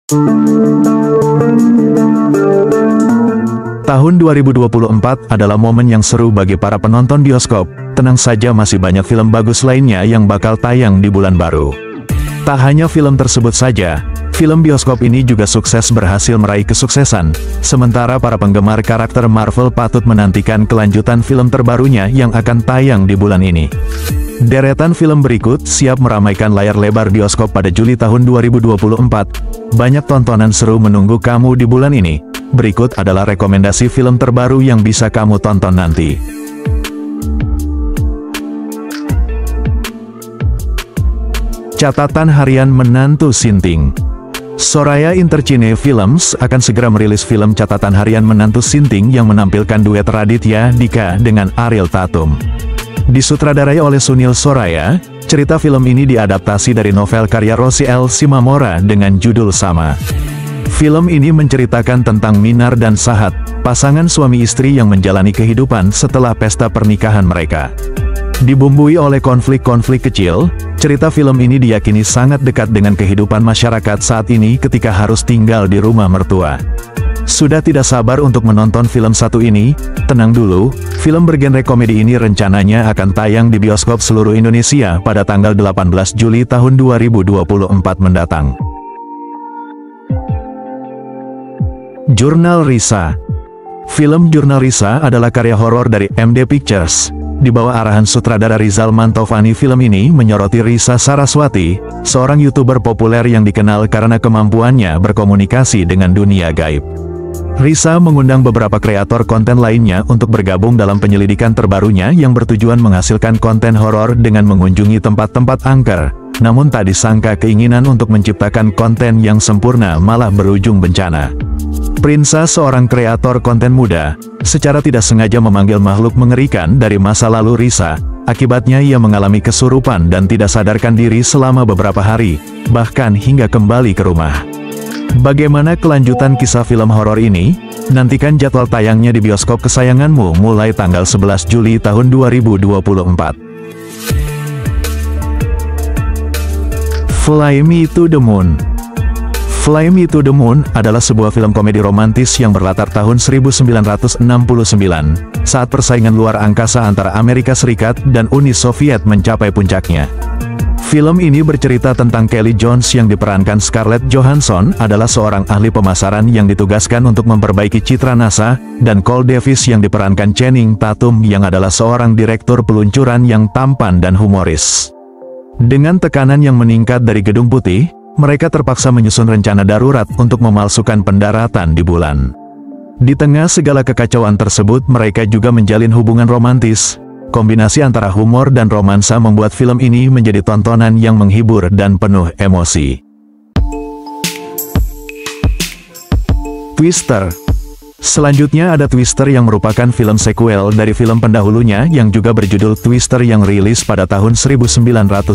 Tahun 2024 adalah momen yang seru bagi para penonton bioskop. Tenang saja, masih banyak film bagus lainnya yang bakal tayang di bulan baru. Tak hanya film tersebut saja, film bioskop ini juga sukses berhasil meraih kesuksesan. Sementara para penggemar karakter Marvel patut menantikan kelanjutan film terbarunya yang akan tayang di bulan ini. Deretan film berikut siap meramaikan layar lebar bioskop pada Juli tahun 2024. Banyak tontonan seru menunggu kamu di bulan ini. Berikut adalah rekomendasi film terbaru yang bisa kamu tonton nanti. Catatan harian menantu Sinting. Soraya Intercine Films akan segera merilis film catatan harian menantu Sinting yang menampilkan duet Raditya Dika dengan Ariel Tatum. Disutradarai oleh Sunil Soraya, cerita film ini diadaptasi dari novel karya Rosie L. Simamora dengan judul sama. Film ini menceritakan tentang Minar dan Sahat, pasangan suami istri yang menjalani kehidupan setelah pesta pernikahan mereka. Dibumbui oleh konflik-konflik kecil, cerita film ini diyakini sangat dekat dengan kehidupan masyarakat saat ini ketika harus tinggal di rumah mertua. Sudah tidak sabar untuk menonton film satu ini? Tenang dulu, film bergenre komedi ini rencananya akan tayang di bioskop seluruh Indonesia pada tanggal 18 Juli tahun 2024 mendatang. Jurnal Risa. Film Jurnal Risa adalah karya horor dari MD Pictures. Di bawah arahan sutradara Rizal Mantovani, film ini menyoroti Risa Saraswati, seorang YouTuber populer yang dikenal karena kemampuannya berkomunikasi dengan dunia gaib. Risa mengundang beberapa kreator konten lainnya untuk bergabung dalam penyelidikan terbarunya yang bertujuan menghasilkan konten horor dengan mengunjungi tempat-tempat angker. Namun tak disangka keinginan untuk menciptakan konten yang sempurna malah berujung bencana. Prinsa, seorang kreator konten muda, secara tidak sengaja memanggil makhluk mengerikan dari masa lalu Risa. Akibatnya ia mengalami kesurupan dan tidak sadarkan diri selama beberapa hari, bahkan hingga kembali ke rumah. Bagaimana kelanjutan kisah film horor ini? Nantikan jadwal tayangnya di bioskop kesayanganmu mulai tanggal 11 Juli tahun 2024. Fly Me to the Moon. Fly Me to the Moon adalah sebuah film komedi romantis yang berlatar tahun 1969, saat persaingan luar angkasa antara Amerika Serikat dan Uni Soviet mencapai puncaknya. Film ini bercerita tentang Kelly Jones yang diperankan Scarlett Johansson adalah seorang ahli pemasaran yang ditugaskan untuk memperbaiki citra NASA, dan Cole Davis yang diperankan Channing Tatum yang adalah seorang direktur peluncuran yang tampan dan humoris. Dengan tekanan yang meningkat dari Gedung Putih, mereka terpaksa menyusun rencana darurat untuk memalsukan pendaratan di bulan. Di tengah segala kekacauan tersebut, mereka juga menjalin hubungan romantis. Kombinasi antara humor dan romansa membuat film ini menjadi tontonan yang menghibur dan penuh emosi. Twister. Selanjutnya ada Twister yang merupakan film sequel dari film pendahulunya yang juga berjudul Twister yang rilis pada tahun 1996.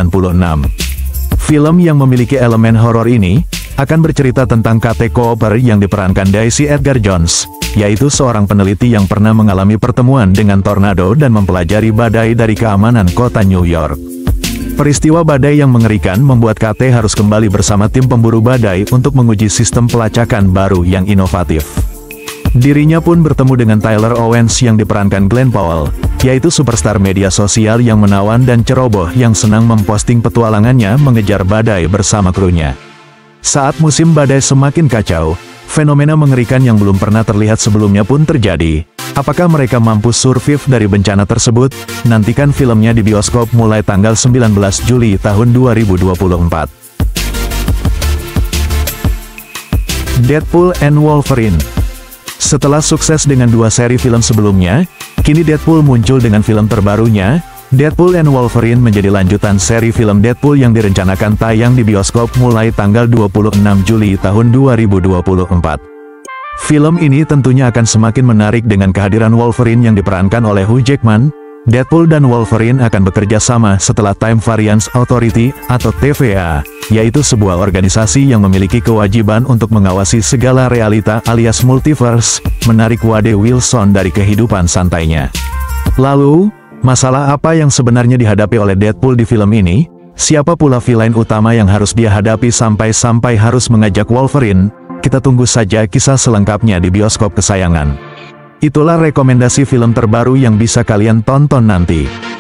Film yang memiliki elemen horor ini akan bercerita tentang Kate Cooper yang diperankan Daisy Edgar Jones, yaitu seorang peneliti yang pernah mengalami pertemuan dengan tornado dan mempelajari badai dari keamanan kota New York. Peristiwa badai yang mengerikan membuat Kate harus kembali bersama tim pemburu badai untuk menguji sistem pelacakan baru yang inovatif. Dirinya pun bertemu dengan Tyler Owens yang diperankan Glenn Powell, yaitu superstar media sosial yang menawan dan ceroboh yang senang memposting petualangannya mengejar badai bersama krunya. Saat musim badai semakin kacau, fenomena mengerikan yang belum pernah terlihat sebelumnya pun terjadi. Apakah mereka mampu survive dari bencana tersebut? Nantikan filmnya di bioskop mulai tanggal 19 Juli tahun 2024. Deadpool and Wolverine. Setelah sukses dengan 2 seri film sebelumnya, kini Deadpool muncul dengan film terbarunya. Deadpool and Wolverine menjadi lanjutan seri film Deadpool yang direncanakan tayang di bioskop mulai tanggal 26 Juli tahun 2024. Film ini tentunya akan semakin menarik dengan kehadiran Wolverine yang diperankan oleh Hugh Jackman. Deadpool dan Wolverine akan bekerja sama setelah Time Variance Authority atau TVA, yaitu sebuah organisasi yang memiliki kewajiban untuk mengawasi segala realita alias multiverse, menarik Wade Wilson dari kehidupan santainya. Lalu, masalah apa yang sebenarnya dihadapi oleh Deadpool di film ini? Siapa pula villain utama yang harus dia hadapi sampai harus mengajak Wolverine? Kita tunggu saja kisah selengkapnya di bioskop kesayangan. Itulah rekomendasi film terbaru yang bisa kalian tonton nanti.